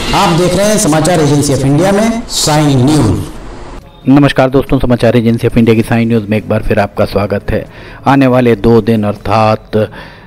आप देख रहे हैं समाचार एजेंसी ऑफ इंडिया में साइन न्यूज। नमस्कार दोस्तों, समाचार एजेंसी ऑफ इंडिया की साइन न्यूज़ में एक बार फिर आपका स्वागत है। आने वाले 2 दिन अर्थात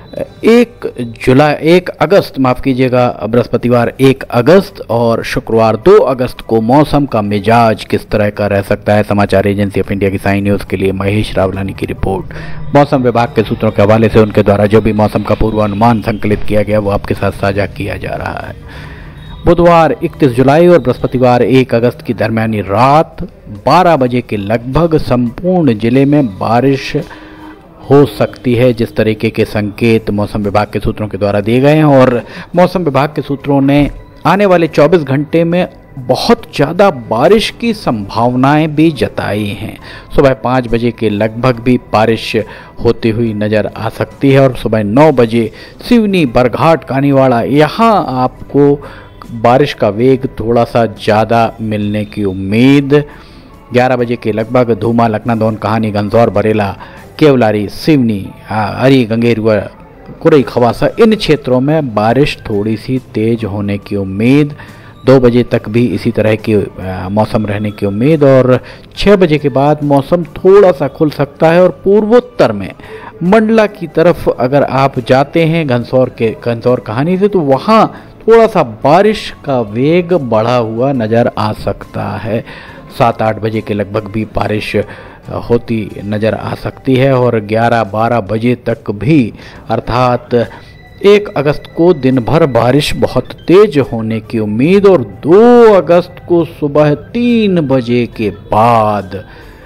1 अगस्त बृहस्पतिवार 1 अगस्त और शुक्रवार 2 अगस्त को मौसम का मिजाज किस तरह का रह सकता है। समाचार एजेंसी ऑफ इंडिया की साइन न्यूज़ के लिए महेश रावलानी की रिपोर्ट। मौसम विभाग के सूत्रों के हवाले से उनके द्वारा जो भी मौसम का पूर्वानुमान संकलित किया गया वो आपके साथ साझा किया जा रहा है। बुधवार 31 जुलाई और बृहस्पतिवार 1 अगस्त की दरमियानी रात 12 बजे के लगभग संपूर्ण जिले में बारिश हो सकती है, जिस तरीके के संकेत मौसम विभाग के सूत्रों के द्वारा दिए गए हैं। और मौसम विभाग के सूत्रों ने आने वाले 24 घंटे में बहुत ज़्यादा बारिश की संभावनाएं भी जताई हैं। सुबह 5 बजे के लगभग भी बारिश होती हुई नज़र आ सकती है और सुबह 9 बजे सिवनी, बरघाट, कानीवाड़ा यहाँ आपको बारिश का वेग थोड़ा सा ज़्यादा मिलने की उम्मीद। 11 बजे के लगभग धूमा, लखनादौन, कहानी, गंजौर, बरेला, केवलारी, सिवनी, अरी, गंगेरुआ, कुरई, खवासा इन क्षेत्रों में बारिश थोड़ी सी तेज होने की उम्मीद। 2 बजे तक भी इसी तरह की मौसम रहने की उम्मीद और 6 बजे के बाद मौसम थोड़ा सा खुल सकता है। और पूर्वोत्तर में मंडला की तरफ अगर आप जाते हैं गंजौर कहानी से, तो वहाँ थोड़ा सा बारिश का वेग बढ़ा हुआ नज़र आ सकता है। 7-8 बजे के लगभग भी बारिश होती नज़र आ सकती है और 11-12 बजे तक भी अर्थात 1 अगस्त को दिन भर बारिश बहुत तेज होने की उम्मीद। और 2 अगस्त को सुबह 3 बजे के बाद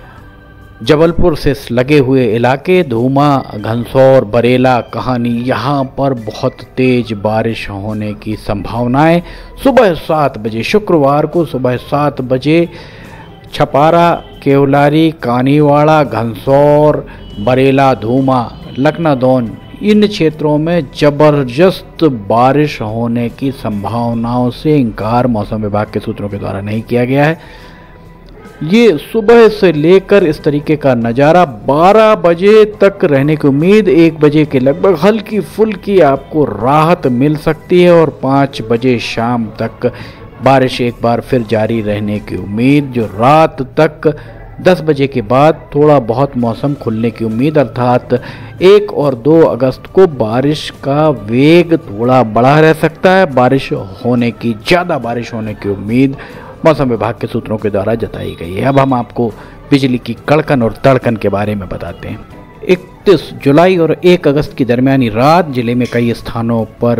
जबलपुर से लगे हुए इलाके, धूमा, घनसौर, बरेला, कहानी यहाँ पर बहुत तेज बारिश होने की संभावनाएं। सुबह 7 बजे शुक्रवार को सुबह 7 बजे छपारा, केवलारी, कानीवाड़ा, घनसौर, बरेला, धूमा, लखनादौन इन क्षेत्रों में जबरदस्त बारिश होने की संभावनाओं से इनकार मौसम विभाग के सूत्रों के द्वारा नहीं किया गया है। ये सुबह से लेकर इस तरीके का नज़ारा 12 बजे तक रहने की उम्मीद। 1 बजे के लगभग हल्की फुल्की आपको राहत मिल सकती है और 5 बजे शाम तक बारिश एक बार फिर जारी रहने की उम्मीद। जो रात तक 10 बजे के बाद थोड़ा बहुत मौसम खुलने की उम्मीद, अर्थात 1 और 2 अगस्त को बारिश का वेग थोड़ा बढ़ा रह सकता है। ज़्यादा बारिश होने की उम्मीद मौसम विभाग के सूत्रों के द्वारा जताई गई है। अब हम आपको बिजली की कड़कन और तड़कन के बारे में बताते हैं। 31 जुलाई और 1 अगस्त की दरमियानी रात जिले में कई स्थानों पर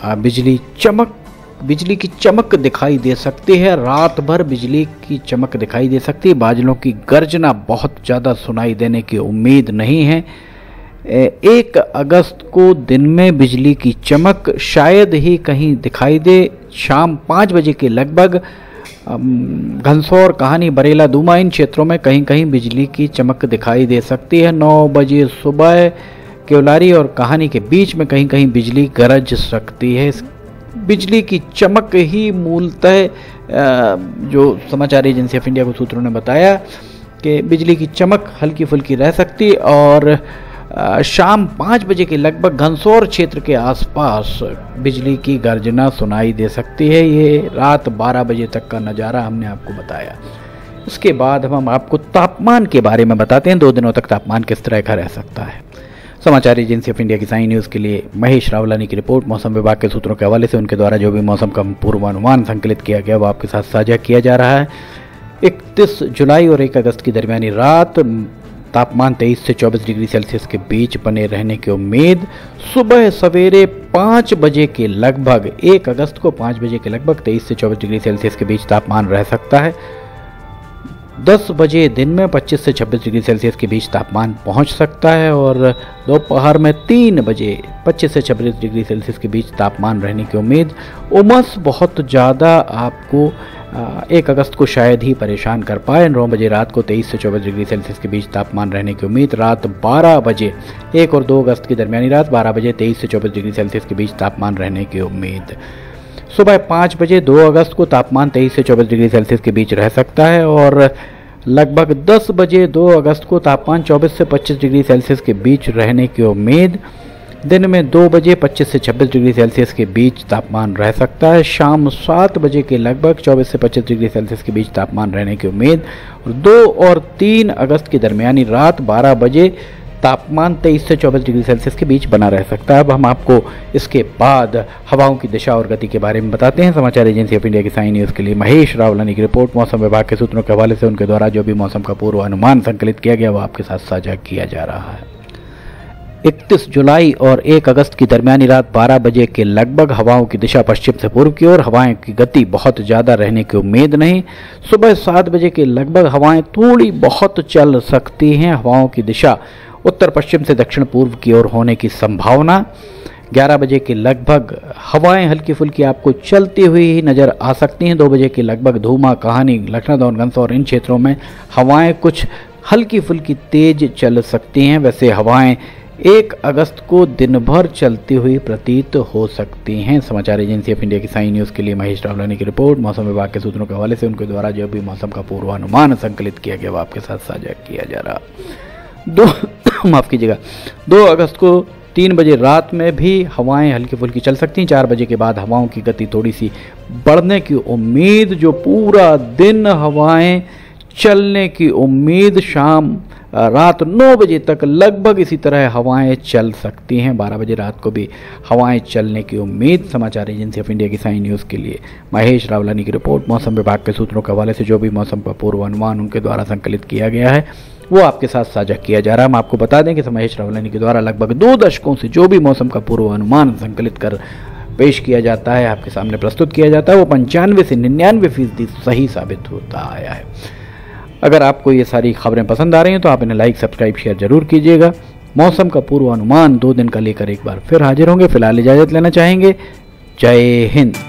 बिजली की चमक दिखाई दे सकती है। रात भर बिजली की चमक दिखाई दे सकती है। बादलों की गर्जना बहुत ज़्यादा सुनाई देने की उम्मीद नहीं है। 1 अगस्त को दिन में बिजली की चमक शायद ही कहीं दिखाई दे। शाम 5 बजे के लगभग घनसौर, कहानी, बरेला, धूमा इन क्षेत्रों में कहीं कहीं बिजली की चमक दिखाई दे सकती है। 9 बजे सुबह केवलारी और कहानी के बीच में कहीं कहीं बिजली गरज सकती है। बिजली की चमक ही मूलतः जो समाचार एजेंसी ऑफ इंडिया को सूत्रों ने बताया कि बिजली की चमक हल्की फुल्की रह सकती है और शाम 5 बजे के लगभग घनसौर क्षेत्र के आसपास बिजली की गर्जना सुनाई दे सकती है। ये रात 12 बजे तक का नज़ारा हमने आपको बताया। इसके बाद हम आपको तापमान के बारे में बताते हैं। 2 दिनों तक तापमान किस तरह का रह सकता है। समाचार एजेंसी ऑफ इंडिया की साइन न्यूज़ के लिए महेश रावलानी की रिपोर्ट। मौसम विभाग के सूत्रों के हवाले से उनके द्वारा जो भी मौसम का पूर्वानुमान संकलित किया गया वो आपके साथ साझा किया जा रहा है। 31 जुलाई और 1 अगस्त की दरमियानी रात तापमान 23 से 24 डिग्री सेल्सियस के बीच बने रहने की उम्मीद। सुबह सवेरे 5 बजे के लगभग 1 अगस्त को 5 बजे के लगभग 23 से 24 डिग्री सेल्सियस के बीच तापमान रह सकता है। 10 बजे दिन में 25 से 26 डिग्री सेल्सियस के बीच तापमान पहुंच सकता है और दोपहर में 3 बजे 25 से 26 डिग्री सेल्सियस के बीच तापमान रहने की उम्मीद। उमस बहुत ज़्यादा आपको 1 अगस्त को शायद ही परेशान कर पाए। 9 बजे रात को 23 से 24 डिग्री सेल्सियस के बीच तापमान रहने की उम्मीद। रात 12 बजे 1 और 2 अगस्त की दरमियानी रात 12 बजे 23 से 24 डिग्री सेल्सियस के बीच तापमान रहने की उम्मीद। सुबह 5 बजे 2 अगस्त को तापमान 23 से 24 डिग्री सेल्सियस के बीच रह सकता है और लगभग 10 बजे 2 अगस्त को तापमान 24 से 25 डिग्री सेल्सियस के बीच रहने की उम्मीद। दिन में 2 बजे 25 से 26 डिग्री सेल्सियस के बीच तापमान रह सकता है। शाम 7 बजे के लगभग 24 से 25 डिग्री सेल्सियस के बीच तापमान रहने की उम्मीद। और 2 और 3 अगस्त की दरमियानी रात 12 बजे तापमान 23 से 24 डिग्री सेल्सियस के बीच बना रह सकता है। अब हम आपको इसके बाद हवाओं की दिशा और गति के बारे में बताते हैं। समाचार एजेंसी ऑफ इंडिया की साइन न्यूज़ के लिए महेश रावलानी की रिपोर्ट। मौसम विभाग के सूत्रों के हवाले से उनके द्वारा जो भी मौसम का पूर्वानुमान संकलित किया गया वो आपके साथ साझा किया जा रहा है। 31 जुलाई और 1 अगस्त की दरमियानी रात 12 बजे के लगभग हवाओं की दिशा पश्चिम से पूर्व की ओर, हवाएं की गति बहुत ज़्यादा रहने की उम्मीद नहीं। सुबह 7 बजे के लगभग हवाएं थोड़ी बहुत चल सकती हैं। हवाओं की दिशा उत्तर पश्चिम से दक्षिण पूर्व की ओर होने की संभावना। 11 बजे के लगभग हवाएं हल्की फुल्की आपको चलती हुई ही नज़र आ सकती हैं। 2 बजे के लगभग धूमा, कहानी, लखनऊ, घनसौर इन क्षेत्रों में हवाएं कुछ हल्की फुल्की तेज चल सकती हैं। वैसे हवाएं 1 अगस्त को दिन भर चलती हुई प्रतीत हो सकती हैं। समाचार एजेंसी ऑफ इंडिया की साइन न्यूज़ के लिए महेश रावलानी की रिपोर्ट। मौसम विभाग के सूत्रों के हवाले से उनके द्वारा जो भी मौसम का पूर्वानुमान संकलित किया गया वो आपके साथ साझा किया जा रहा। 2 अगस्त को 3 बजे रात में भी हवाएं हल्की फुल्की चल सकती हैं। 4 बजे के बाद हवाओं की गति थोड़ी सी बढ़ने की उम्मीद। जो पूरा दिन हवाएं चलने की उम्मीद। शाम रात 9 बजे तक लगभग इसी तरह हवाएं चल सकती हैं। 12 बजे रात को भी हवाएं चलने की उम्मीद। समाचार एजेंसी ऑफ इंडिया की साइन न्यूज़ के लिए महेश रावलानी की रिपोर्ट। मौसम विभाग के सूत्रों के हवाले से जो भी मौसम का पूर्वानुमान उनके द्वारा संकलित किया गया है वो आपके साथ साझा किया जा रहा है। हम आपको बता दें कि महेश रावलानी के द्वारा लगभग 2 दशकों से जो भी मौसम का पूर्वानुमान संकलित कर पेश किया जाता है, आपके सामने प्रस्तुत किया जाता है, वो 95 से 99% सही साबित होता आया है। अगर आपको ये सारी खबरें पसंद आ रही हैं तो आप इन्हें लाइक, सब्सक्राइब, शेयर जरूर कीजिएगा। मौसम का पूर्वानुमान 2 दिन का लेकर एक बार फिर हाजिर होंगे। फिलहाल इजाज़त लेना चाहेंगे। जय हिंद।